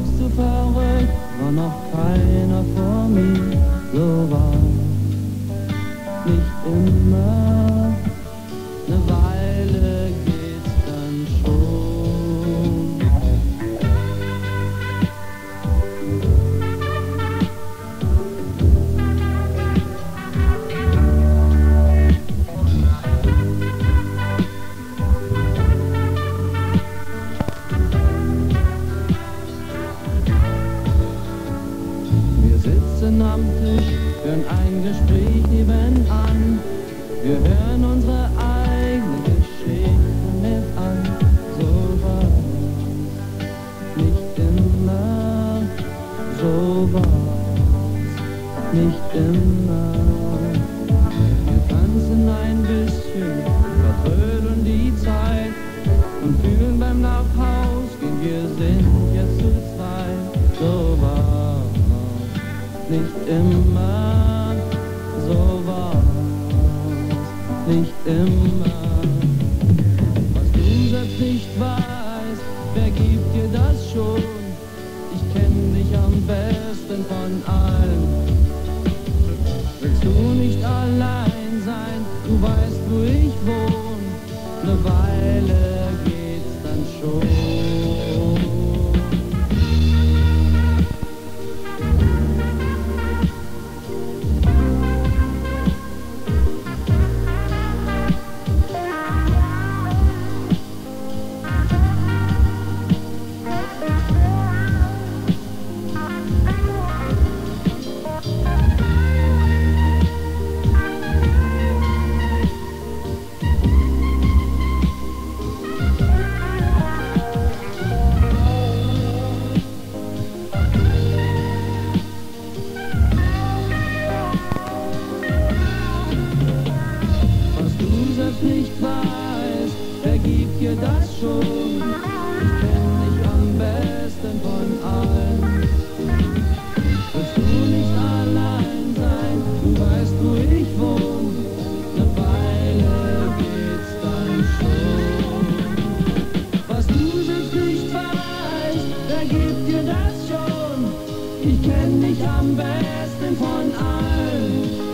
sagst du verrückt, war noch keiner vor mir, so war nicht immer, ne Weile geht's dann schon. Wir sitzen am Tisch, führen ein Gespräch nebenan. Wir hören unsere eigene Geschichte mit an. So war nicht immer, so war's nicht immer. Wir tanzen ein bisschen, vertrödeln die Zeit und fühlen beim Nachhausgehen, wir sind jetzt zu zweit. So war's nicht immer, so war's nicht immer. Was du selbst nicht weißt, wer gibt dir das schon? Ich kenn dich am besten von allen. Willst du nicht allein sein? Du weißt, wo ich wohn. Ne Weile geht's dann schon. Nicht weiß, wer gibt dir das schon? Ich kenn dich am besten von allen. Willst du nicht allein sein? Du weißt, wo ich wohn. Ne Weile geht's dann schon. Was du selbst nicht weißt, wer gibt dir das schon? Ich kenn dich am besten von allen.